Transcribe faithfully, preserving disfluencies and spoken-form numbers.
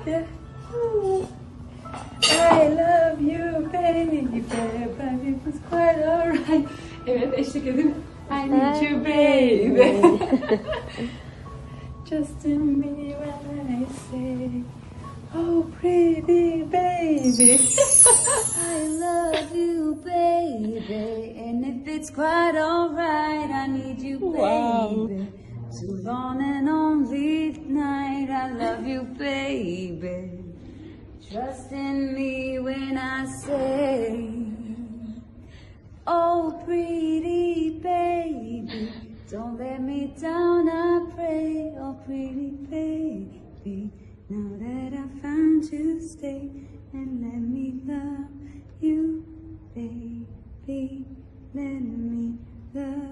the, I love you baby, but it was quite alright. Evet, eşlik edin. I need you baby. Just a minute when I say, oh pretty baby. I love you baby, and if it's quite alright, I need you baby. Wow. Too long and only night, I love you baby. Trust in me when I say, oh pretty baby, don't let me down, I pray. Oh pretty baby, now that I found you, stay and let me love you baby, let me love